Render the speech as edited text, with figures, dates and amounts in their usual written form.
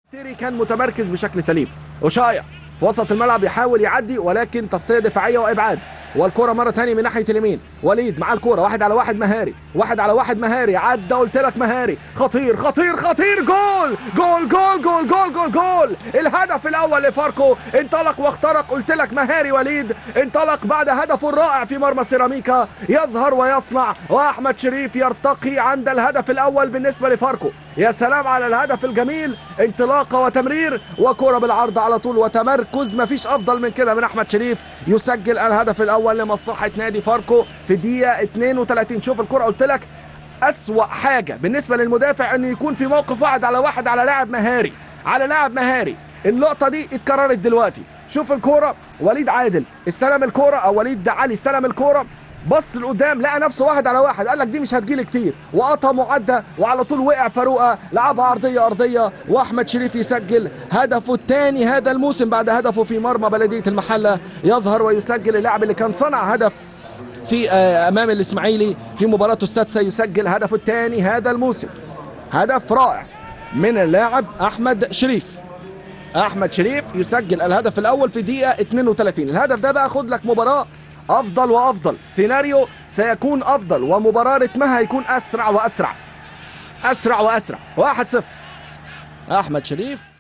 تيري كان متمركز بشكل سليم. وشايع في وسط الملعب يحاول يعدي ولكن تغطيه دفاعيه وابعاد، والكره مره ثانيه من ناحيه اليمين. وليد مع الكره، واحد على واحد مهاري، واحد على واحد مهاري، عدى قلت لك مهاري، خطير خطير خطير، جول جول جول جول جول جول جول. الهدف الاول لفاركو، انطلق واخترق، قلت لك مهاري وليد، انطلق بعد هدفه الرائع في مرمى سيراميكا، يظهر ويصنع، واحمد شريف يرتقي عند الهدف الاول بالنسبه لفاركو. يا سلام على الهدف الجميل، انطلاقه وتمرير وكره بالعرض على طول وتمركز، مفيش افضل من كده من احمد شريف، يسجل الهدف الاول لمصلحه نادي فاركو في الدقيقه 32. شوف الكره، قلت لك اسوأ حاجه بالنسبه للمدافع انه يكون في موقف واحد على واحد على لاعب مهاري، على لاعب مهاري. اللقطه دي اتكررت دلوقتي. شوف الكوره، وليد عادل استلم الكوره، او وليد علي استلم الكوره، بص لقدام لقى نفسه واحد على واحد، قال لك دي مش هتجيلي كتير، وقطع معدى وعلى طول وقع فاروقه، لعبها عرضيه ارضيه، واحمد شريف يسجل هدفه الثاني هذا الموسم بعد هدفه في مرمى بلديه المحله. يظهر ويسجل اللاعب اللي كان صنع هدف في امام الاسماعيلي في مباراته السادسه، يسجل هدفه الثاني هذا الموسم. هدف رائع من اللاعب احمد شريف. احمد شريف يسجل الهدف الاول في دقيقه 32. الهدف ده بقى خد لك مباراه افضل وافضل، سيناريو سيكون افضل، ومباراه رتمها هيكون اسرع واسرع، اسرع واسرع. 1-0 احمد شريف.